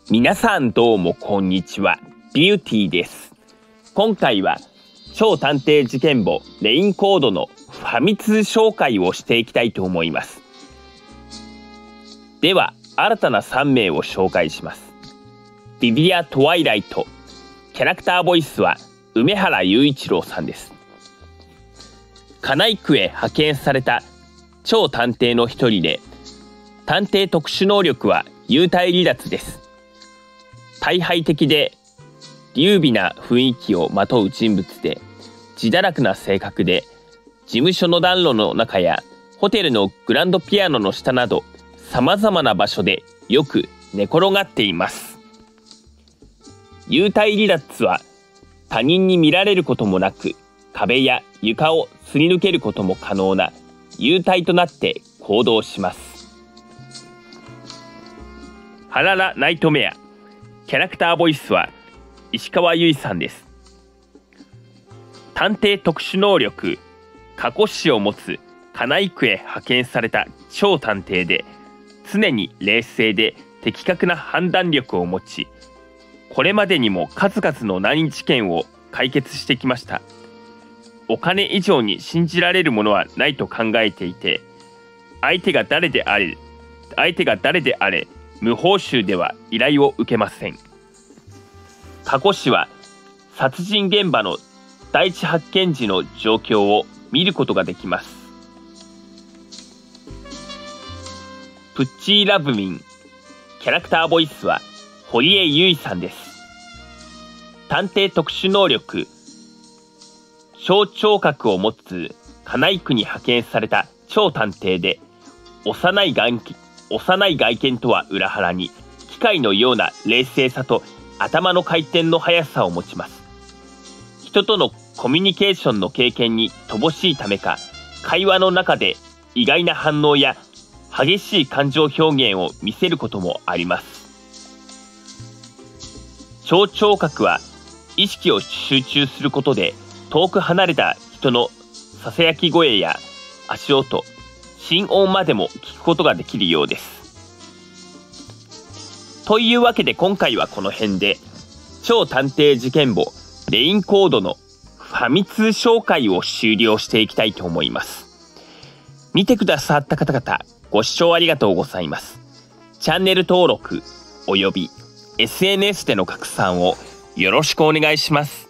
皆さんどうもこんにちは。ビューティーです。今回は超探偵事件簿レインコードのファミ通紹介をしていきたいと思います。では新たな3名を紹介します。ビビア・トワイライト。キャラクターボイスは梅原雄一郎さんです。カナイクへ派遣された超探偵の一人で、探偵特殊能力は幽体離脱です。退廃的で優美な雰囲気をまとう人物で、自堕落な性格で、事務所の暖炉の中やホテルのグランドピアノの下など様々な場所でよく寝転がっています。幽体離脱は他人に見られることもなく、壁や床をすり抜けることも可能な幽体となって行動します。ハララ・ナイトメア。キャラクターボイスは石川由依さんです。探偵特殊能力過去死を持つカナイクへ派遣された超探偵で、常に冷静で的確な判断力を持ち、これまでにも数々の難事件を解決してきました。お金以上に信じられるものはないと考えていて、相手が誰であれ無報酬では依頼を受けません。過去死は殺人現場の第一発見時の状況を見ることができます。プッチー・ラブミン。キャラクターボイスは堀江由衣さんです。探偵特殊能力小聴覚を持つカナイクに派遣された超探偵で、幼い外見とは裏腹に機械のような冷静さと頭の回転の速さを持ちます。人とのコミュニケーションの経験に乏しいためか、会話の中で意外な反応や激しい感情表現を見せることもあります。超聴覚は意識を集中することで、遠く離れた人のささやき声や足音、心音までも聞くことができるようです。というわけで今回はこの辺で、超探偵事件簿レインコードのファミ通紹介を終了していきたいと思います。見てくださった方々、ご視聴ありがとうございます。チャンネル登録および SNS での拡散をよろしくお願いします。